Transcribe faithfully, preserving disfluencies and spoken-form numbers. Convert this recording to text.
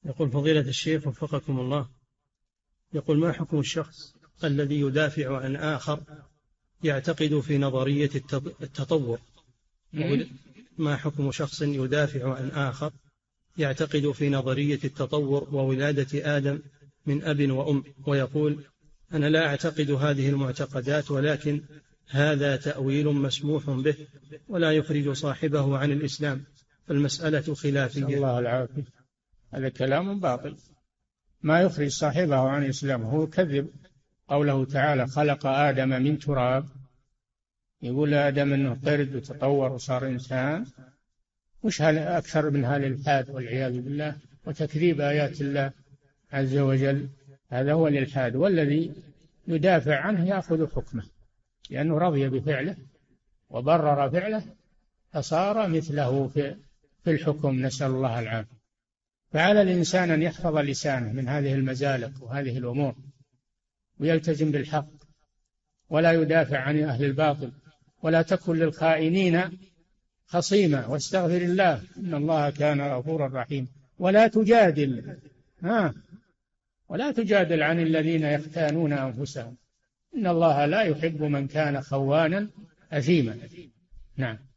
يقول فضيلة الشيخ وفقكم الله، يقول ما حكم الشخص الذي يدافع عن آخر يعتقد في نظرية التطور؟ ما حكم شخص يدافع عن آخر يعتقد في نظرية التطور وولادة آدم من أب وأم، ويقول أنا لا أعتقد هذه المعتقدات، ولكن هذا تأويل مسموح به ولا يخرج صاحبه عن الإسلام، فالمسألة خلافية. الله العافية. هذا كلام باطل، ما يخرج صاحبه عن الإسلام، هو كذب. قوله تعالى خلق آدم من تراب، يقول آدم أنه قرد وتطور وصار إنسان، وش أكثر من هذا الإلحاد والعياذ بالله وتكذيب آيات الله عز وجل. هذا هو الإلحاد، والذي يدافع عنه يأخذ حكمه، لأنه رضي بفعله وبرر فعله فصار مثله في في الحكم، نسأل الله العافية. فعلى الإنسان أن يحفظ لسانه من هذه المزالق وهذه الأمور، ويلتزم بالحق ولا يدافع عن أهل الباطل، ولا تكن للخائنين خصيما، واستغفر الله إن الله كان غفورا رحيما. ولا تجادل ها ولا تجادل عن الذين يختانون أنفسهم، إن الله لا يحب من كان خوانا أثيما. نعم.